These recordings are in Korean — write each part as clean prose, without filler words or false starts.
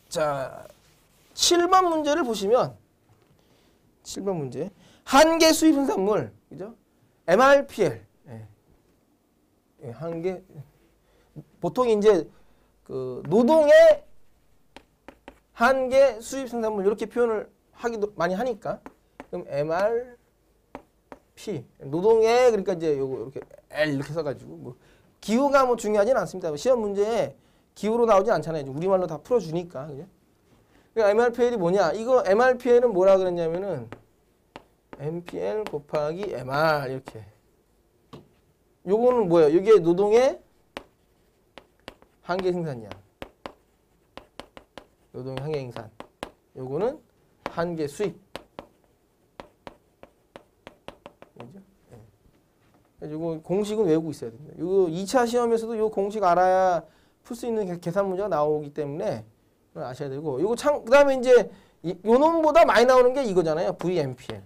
자, 7번 문제를 보시면 7번 문제. 한계 수입 생산물. 그죠? MRPL. 예, 한계 보통 이제 그 노동의 한계 수입 생산물 이렇게 표현을 하기도 많이 하니까 그럼 MRP 노동의 그러니까 이제 요거 이렇게 L 이렇게 써가지고 뭐 기호가 뭐 중요하진 않습니다. 시험 문제에 기호로 나오진 않잖아요. 우리말로 다 풀어주니까 그죠? 그러니까 MRPL이 뭐냐? 이거 MRPL은 뭐라 그랬냐면은 MPL 곱하기 MR 이렇게. 요거는 뭐예요? 이게 노동의 한계 생산량. 노동의 한계 생산. 요거는 한계 수입. 그죠? 네. 요거 공식은 외우고 있어야 됩니다. 요거 2차 시험에서도 요 공식 알아야 풀 수 있는 계산 문제가 나오기 때문에 아셔야 되고. 요거 그다음에 이제 요 놈보다 많이 나오는 게 이거잖아요. VMPL.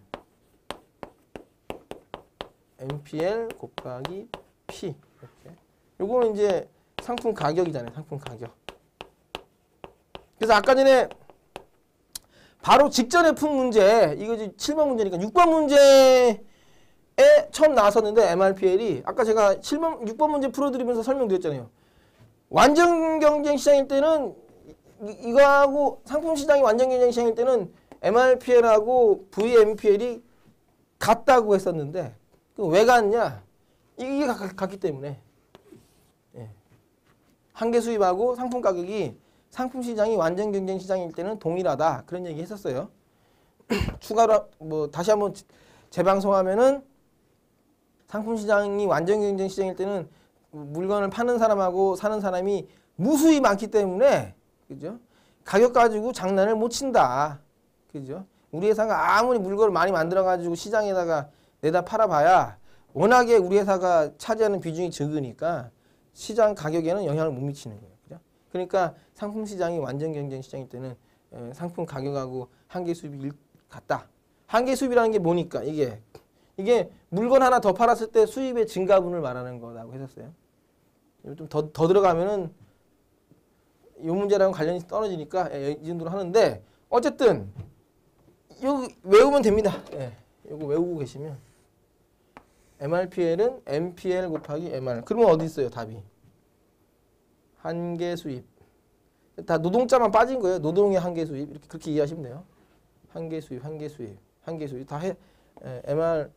MPL 곱하기 P 이렇게. 요거는 이제 상품 가격이잖아요. 상품 가격. 그래서 아까 전에 바로 직전에 푼 문제 이거 7번 문제니까 6번 문제에 처음 나왔었는데 MRPL이 아까 제가 6번 문제 풀어드리면서 설명드렸잖아요. 완전 경쟁 시장일 때는 이거하고 상품 시장이 완전 경쟁 시장일 때는 MRPL하고 VMPL이 같다고 했었는데 왜 같냐? 이게 같기 때문에. 예. 한계 수입하고 상품 가격이 상품 시장이 완전 경쟁 시장일 때는 동일하다. 그런 얘기 했었어요. 추가로 뭐 다시 한번 재방송하면은 상품 시장이 완전 경쟁 시장일 때는 물건을 파는 사람하고 사는 사람이 무수히 많기 때문에 그죠? 가격 가지고 장난을 못 친다. 그죠? 우리 회사가 아무리 물건을 많이 만들어 가지고 시장에다가 내다 팔아봐야 워낙에 우리 회사가 차지하는 비중이 적으니까 시장 가격에는 영향을 못 미치는 거예요. 그죠? 그러니까 상품 시장이 완전 경쟁 시장일 때는 상품 가격하고 한계 수입이 같다. 한계 수입이라는 게 뭐니까 이게 물건 하나 더 팔았을 때 수입의 증가분을 말하는 거라고 했었어요. 좀 더 들어가면은 이 문제랑 관련이 떨어지니까 이 정도로 하는데 어쨌든 이거 외우면 됩니다. 예, 이거 외우고 계시면 MRPL은 MPL 곱하기 MR. 그러면 어디 있어요? 답이. 한계 수입. 다 노동자만 빠진 거예요. 노동의 한계 수입. 이렇게 그렇게 이해하시면 돼요. 한계 수입, 한계 수입, 한계 수입. 다 해. MR.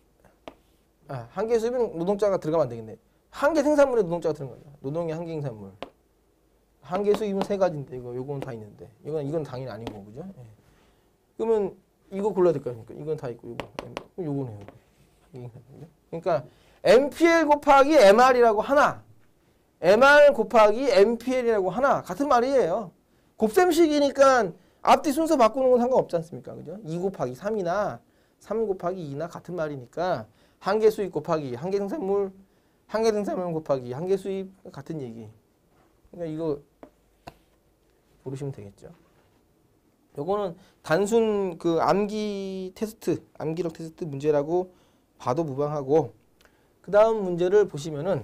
한계 수입은 노동자가 들어가면 안 되겠네. 한계 생산물에 노동자가 들어간 거죠. 노동의 한계 생산물. 한계 수입은 세 가지인데 요거는 다 있는데 이건 당연히 아니고 그죠? 예. 그러면 이거 골라야 될 거 아닙니까? 이건 다 있고 요거네요. 그러니까 MPL 곱하기 MR이라고 하나, MR 곱하기 MPL이라고 하나 같은 말이에요. 곱셈식이니까 앞뒤 순서 바꾸는 건 상관없지 않습니까? 그죠? 2 곱하기 3이나 3 곱하기 2나 같은 말이니까 한계 수입 곱하기 한계 생산물, 한계 생산물 곱하기 한계 수입 같은 얘기. 그러니까 이거 모르시면 되겠죠. 요거는 단순 그 암기 테스트, 암기력 테스트 문제라고 봐도 무방하고 그 다음 문제를 보시면은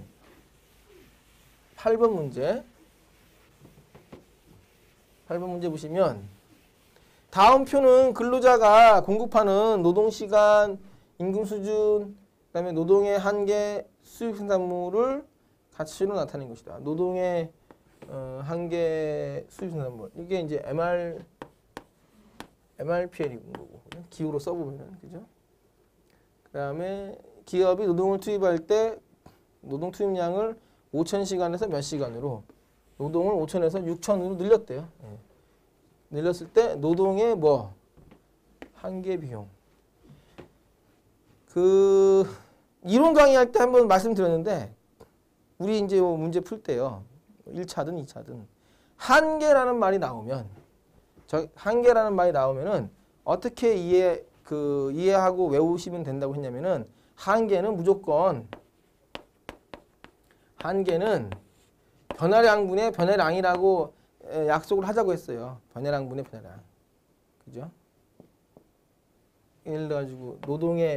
8번 문제. 8번 문제 보시면 다음 표는 근로자가 공급하는 노동시간, 임금수준, 그 다음에 노동의 한계, 수입 생산물을 가치로 나타낸 것이다. 노동의 한계, 수입 생산물. 이게 이제 MRPL인 거고. 기호로 써보면은, 그죠? 그 다음에 기업이 노동을 투입할 때 노동 투입량을 5,000시간에서 몇 시간으로 노동을 5,000에서 6,000으로 늘렸대요. 예. 늘렸을 때 노동의 뭐 한계 비용. 그 이론 강의할 때 한번 말씀드렸는데 우리 이제 문제 풀 때요. 1차든 2차든 한계라는 말이 나오면 한계라는 말이 나오면은 어떻게 이해하고 외우시면 된다고 했냐면은 한계는 무조건 변화량분의 변화량이라고 약속을 하자고 했어요. 변화량분의 변화량. 그죠? 예를 들어가지고 노동의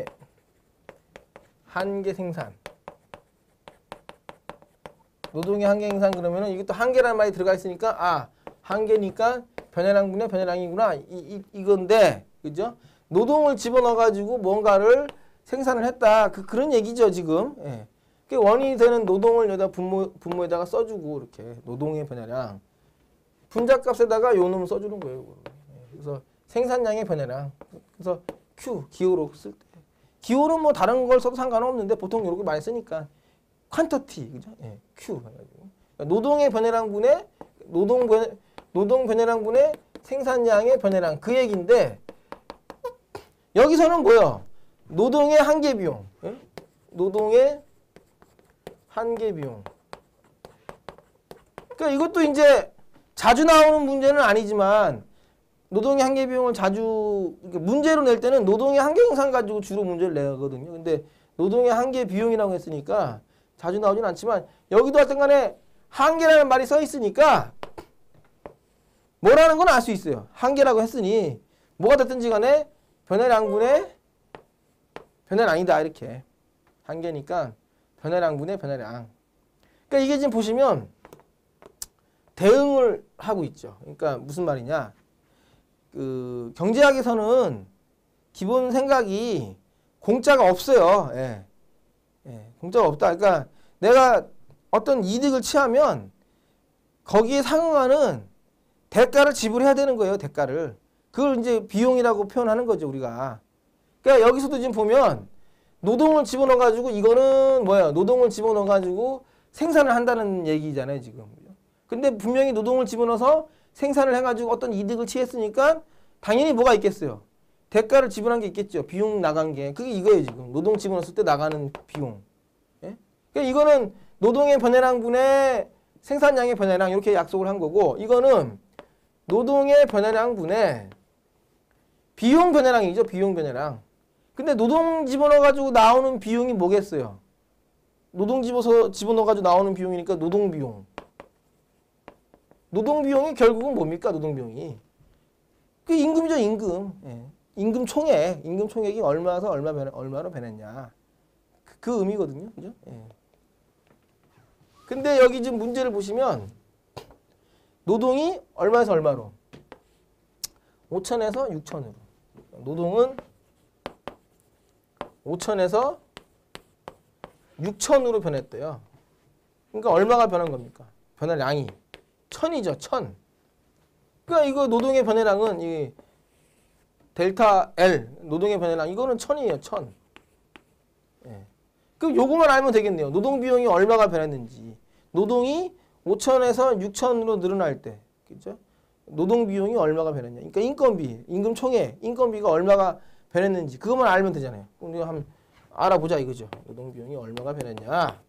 한계 생산. 노동의 한계 생산 그러면은 이게 또 한계라는 말이 들어가 있으니까 한계니까 변해량분의 변해량이구나. 이건데, 그죠? 노동을 집어넣어가지고 뭔가를 생산을 했다. 그런 얘기죠, 지금. 예. 원인이 되는 노동을 여기다 분모에다가 써주고, 이렇게. 노동의 변해량. 분자값에다가 요 놈을 써주는 거예요. 그래서 생산량의 변해량. 그래서 Q, 기호로 쓸 때. 기호는 뭐 다른 걸 써도 상관은 없는데 보통 이렇게 많이 쓰니까. 퀀터티, 그죠? 예, Q. 해가지고. 노동의 변해량분의 노동 변해량분의 생산량의 변해량. 그 얘기인데, 여기서는 뭐예요? 노동의 한계 비용. 예? 노동의 한계 비용. 그러니까 이것도 이제 자주 나오는 문제는 아니지만 노동의 한계 비용을 자주 문제로 낼 때는 노동의 한계 형상 가지고 주로 문제를 내거든요. 근데 노동의 한계 비용이라고 했으니까 자주 나오진 않지만 여기도 하여튼 간에 한계라는 말이 써 있으니까 뭐라는 건 알 수 있어요. 한계라고 했으니 뭐가 됐든지 간에 변해량분의 변해량이다 이렇게. 한계니까 변해량분의 변해량. 그러니까 이게 지금 보시면 대응을 하고 있죠. 그러니까 무슨 말이냐. 그 경제학에서는 기본 생각이 공짜가 없어요. 예. 예, 공짜가 없다. 그러니까 내가 어떤 이득을 취하면 거기에 상응하는 대가를 지불해야 되는 거예요. 대가를. 그걸 이제 비용이라고 표현하는 거죠, 우리가. 그러니까 여기서도 지금 보면 노동을 집어넣어 가지고 이거는 뭐야? 노동을 집어넣어 가지고 생산을 한다는 얘기잖아요, 지금. 근데 분명히 노동을 집어넣어서 생산을 해 가지고 어떤 이득을 취했으니까 당연히 뭐가 있겠어요? 대가를 지불한 게 있겠죠. 비용 나간 게. 그게 이거예요, 지금. 노동 집어넣었을 때 나가는 비용. 예? 그러니까 이거는 노동의 변해량분의 생산량의 변해량 이렇게 약속을 한 거고, 이거는 노동의 변해량분의 비용 변해량이죠. 비용 변해량. 근데 노동 집어넣어가지고 나오는 비용이 뭐겠어요? 노동 집어넣어가지고 나오는 비용이니까 노동비용. 노동비용이 결국은 뭡니까? 노동비용이. 그 임금이죠. 임금. 예. 임금 총액. 임금 총액이 얼마에서 얼마로 변했냐. 그 의미거든요. 그죠? 예. 근데 여기 지금 문제를 보시면 노동이 얼마에서 얼마로? 5천에서 6천으로. 노동은 5천에서 6천으로 변했대요. 그러니까 얼마가 변한 겁니까? 변화량이 1000이죠. 1000. 그러니까 이거 노동의 변화량은 이 델타 L 노동의 변화량 이거는 1000이에요. 1000. 예. 그럼 요거만 알면 되겠네요. 노동 비용이 얼마가 변했는지. 노동이 5천에서 6천으로 늘어날 때. 그죠? 노동 비용이 얼마가 변했냐. 그러니까 인건비, 임금 총액, 인건비가 얼마가 변했는지 그것만 알면 되잖아요. 우리가 한번 알아보자 이거죠. 노동 비용이 얼마가 변했냐.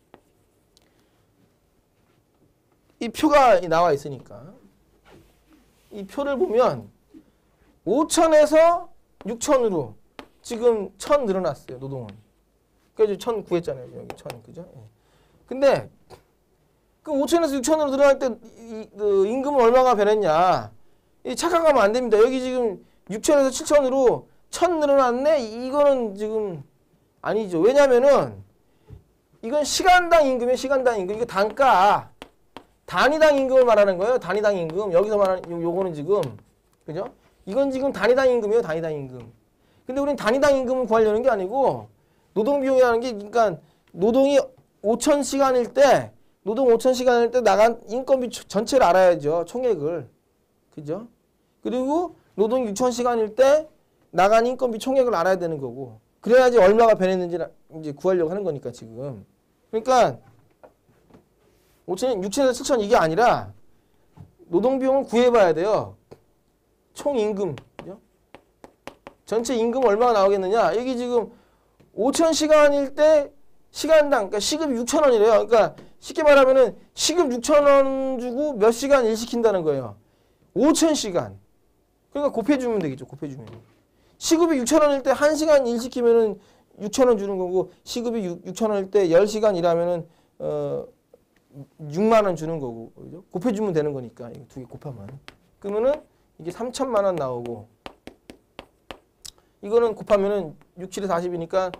이 표가 나와 있으니까 이 표를 보면 5천에서 6천으로 지금 1000 늘어났어요. 노동은. 그래서 1000 구했잖아요. 여기 1000 그죠? 예. 근데 그 5천에서 6천으로 늘어날 때 그 임금은 얼마가 변했냐. 착각하면 안 됩니다. 여기 지금 6천에서 7천으로 1000 늘어났네. 이거는 지금 아니죠. 왜냐면은 이건 시간당 임금이에요. 시간당 임금. 이거 단가. 단위당 임금을 말하는 거예요. 단위당 임금. 여기서 말하는 요거는 지금 그죠? 이건 지금 단위당 임금이에요. 단위당 임금. 근데 우리는 단위당 임금을 구하려는 게 아니고 노동 비용이라는 게 그러니까 노동이 5,000시간일 때 노동 5,000시간일 때 나간 인건비 전체를 알아야죠. 총액을. 그죠? 그리고 노동 6,000시간일 때 나간 인건비 총액을 알아야 되는 거고. 그래야지 얼마가 변했는지 이제 구하려고 하는 거니까 지금. 그러니까 5천, 6천에서 7천 이게 아니라 노동 비용을 구해봐야 돼요. 총 임금. 그죠? 전체 임금 얼마가 나오겠느냐? 여기 지금 5,000시간일 때 시간당, 그러니까 시급이 6,000원이래요. 그러니까 쉽게 말하면은 시급 6,000원 주고 몇 시간 일 시킨다는 거예요. 5,000시간. 그러니까 곱해주면 되겠죠. 곱해주면. 시급이 6,000원일 때 1시간 일 시키면은 6,000원 주는 거고 시급이 6,000원일 때 10시간 일하면은 6만 원 주는 거고. 그죠? 곱해주면 되는 거니까. 이거 두 개 곱하면. 그러면은 이게 3천만 원 나오고 이거는 곱하면은 6, 7에 40이니까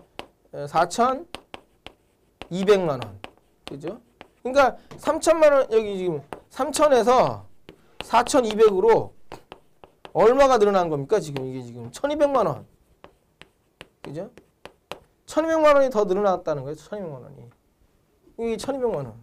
4,200만 원. 그죠? 그러니까 3천만 원 여기 지금 3천에서 4,200으로 얼마가 늘어난 겁니까? 지금 이게 지금 1,200만 원. 그죠? 1,200만 원이 더 늘어났다는 거예요. 1,200만 원이. 이게 1,200만 원.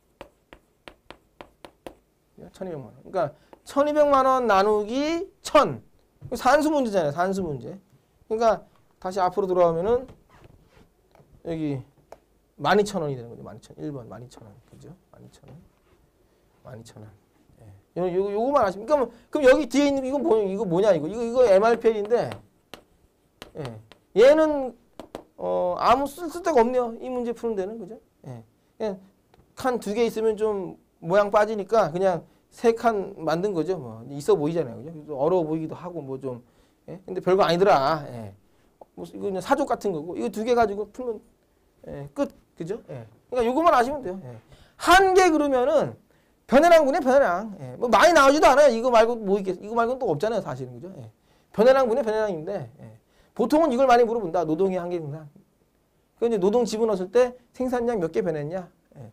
1,200만 원. 그러니까 1,200만 원 나누기 1,000. 산수 문제잖아요. 산수 문제. 그러니까 다시 앞으로 돌아오면은 여기 12,000원이 되는 거죠. 12,000원. 1번 12,000원. 그죠? 12,000원. 12,000원. 예. 요거만 아시면 그럼 여기 뒤에 있는 이거 뭐냐 이거 MRPL인데 예. 얘는 아무 쓸데가 없네요. 이 문제 푸는 데는 그죠? 예. 그냥 칸 2개 있으면 좀 모양 빠지니까 그냥 3칸 만든 거죠. 뭐 있어 보이잖아요. 그죠? 어려워 보이기도 하고 뭐 좀 예? 근데 별거 아니더라. 예. 뭐 이거 그냥 사족 같은 거고 이거 2개 가지고 풀면 예. 끝. 그죠? 예. 그러니까 요거만 아시면 돼요. 예. 한 개 그러면은 변해랑분의 변해랑. 예. 뭐 많이 나오지도 않아요. 이거 말고 뭐 있겠어? 이거 말고는 또 없잖아요, 사실은. 그죠? 예. 변해랑분의 변해랑인데 예. 보통은 이걸 많이 물어본다. 노동의 한계분산. 그 이제 노동 집어넣었을 때 생산량 몇 개 변했냐? 예.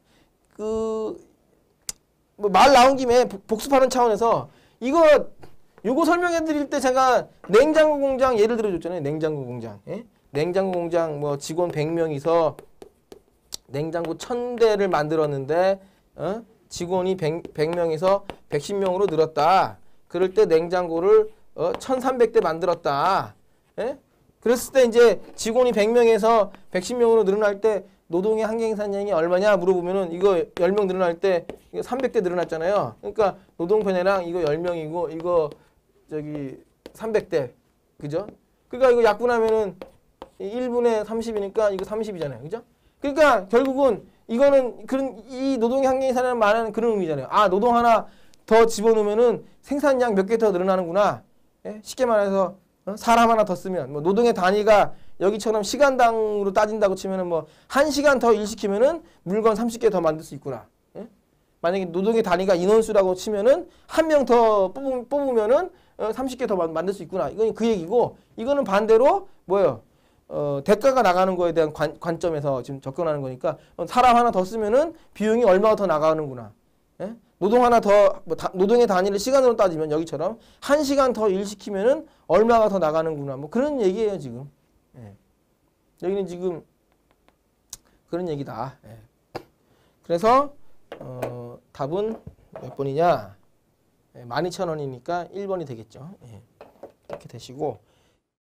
뭐 말 나온 김에 복습하는 차원에서 요거 설명해 드릴 때 제가 냉장고 공장 예를 들어 줬잖아요. 냉장고 공장. 예? 냉장고 공장 뭐 직원 100명이서 냉장고 1000대를 만들었는데 직원이 100명에서 110명으로 늘었다. 그럴 때 냉장고를 1300대 만들었다. 예? 그랬을 때 이제 직원이 100명에서 110명으로 늘어날 때 노동의 한계생산량이 얼마냐 물어보면은 이거 10명 늘어날 때 이거 300대 늘어났잖아요. 그러니까 노동 변해랑 이거 10명이고 이거 저기 300대. 그죠? 그러니까 이거 약분하면은 1분의 30이니까 이거 30이잖아요. 그죠? 그러니까 결국은 이거는 이 노동의 한계생산량을 말하는 그런 의미잖아요. 아, 노동 하나 더 집어넣으면은 생산량 몇 개 더 늘어나는구나. 예? 쉽게 말해서 사람 하나 더 쓰면 뭐 노동의 단위가 여기처럼 시간당으로 따진다고 치면은 뭐 1시간 더 일시키면은 물건 30개 더 만들 수 있구나. 예? 만약에 노동의 단위가 인원수라고 치면은 한 명 더 뽑으면은 30개 더 만들 수 있구나. 이건 그 얘기고 이거는 반대로 뭐예요? 대가가 나가는 거에 대한 관점에서 지금 접근하는 거니까 사람 하나 더 쓰면은 비용이 얼마가 더 나가는구나. 예? 노동 하나 더 노동의 단위를 시간으로 따지면 여기처럼 1시간 더 일시키면은 얼마가 더 나가는구나. 뭐 그런 얘기예요 지금. 예. 여기는 지금 그런 얘기다. 예. 그래서 답은 몇 번이냐? 12,000원이니까 1번이 되겠죠. 예. 이렇게 되시고